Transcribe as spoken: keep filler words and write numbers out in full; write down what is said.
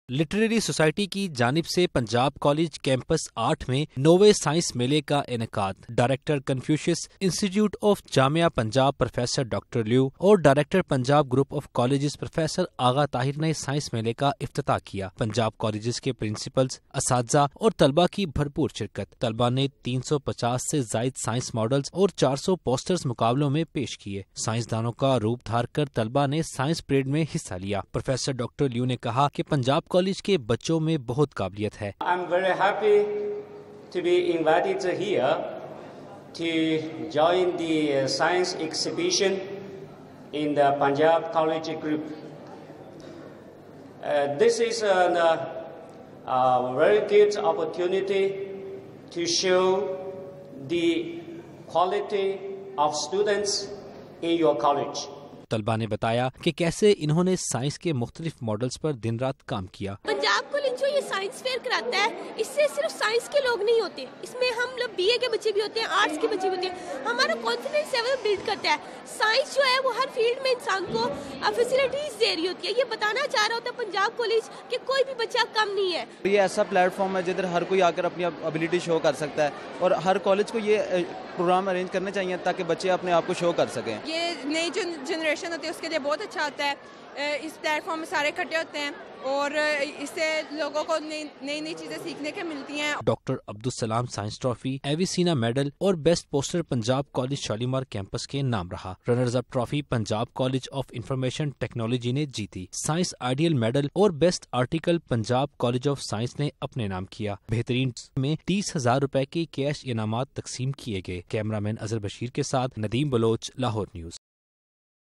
Literary society کی جانب سے پنجاب کالج کیمپس آٹھ میں نوے سائنس میلے کا انعقاد۔ ڈائریکٹر کنفیوشس انسٹیٹیوٹ آف جامعہ پنجاب پروفیسر ڈاکٹر لیو اور director Punjab group of colleges professor Agha Tahir نے سائنس میلے کا افتتاح کیا۔ پنجاب کالجز کے پرنسپلز، اساتذہ اور طلبہ کی بھرپور شرکت۔ طلبہ نے تین سو پچاس سے زائد سائنس ماڈلز اور چار سو پوسٹرز مقابلوں میں پیش کیے۔ سائنسدانوں کا روپ دھار کر طلبہ نے سائنس پریڈ میں حصہ لیا۔ پروفیسر ڈاکٹر لیو نے کہا کہ پنجاب کالج کے بچوں میں بہت قابلیت ہے۔ I'm very happy to be invited here to join the science exhibition in the Punjab College group. Uh, this is a, a very good opportunity to show the quality of students in your college. طلبہ نے بتایا کہ کیسے انہوں نے science کے مختلف models پر دن رات کام کیا۔ پنجاب کالج جو یہ سائنس فیئر کراتا ہے، اس سے صرف سائنس کے لوگ نہیں ہوتے، اس میں ہم لوگ بی اے کے بچے بھی ہوتے ہیں، آرٹس کے بچے بھی ہوتے ہیں۔ ہمارا کانفیڈنس لیول بلڈ کرتا ہے۔ سائنس جو ہے وہ ہر فیلڈ میں انسان کو فیسلٹیز دے رہی ہوتی ہے۔ یہ بتانا چاہ رہا ہوتا ہے پنجاب کالج کہ کوئی بھی بچہ کم نہیں ہے۔ یہ ایسا پلیٹ فارم ہے جدھر ہر کوئی آ کر اپنی ابیلٹی شو کر سکتا ہے، اور ہر کالج کو یہ پروگرام ارینج کرنے چاہیے تاکہ بچے اپنے آپ کو شو کر سکیں۔ یہ نئی جو جنریشن ہوتی ہے اس کے لیے بہت اچھا ہوتا ہے۔ اس پلیٹ فارم میں سارے اکٹھے ہوتے ہیں اور اس سے لوگوں کو نئی نئی نئی چیزیں سیکھنے کے ملتی ہیں۔ Doctor Abdus Salam science trophy, Avicenna medal اور best poster Punjab college Shalimar campus کے نام رہا۔ Runners up trophy Punjab college of information technology نے جیتی۔ سائنس آئیڈیل میڈل اور best article Punjab college of science نے اپنے نام کیا۔ بہترین میں تیس ہزار روپے کے کیش انعامات تقسیم کیے گئے۔ کیمرہ مین اظہر بشیر کے ساتھ ندیم بلوچ، لاہور نیوز۔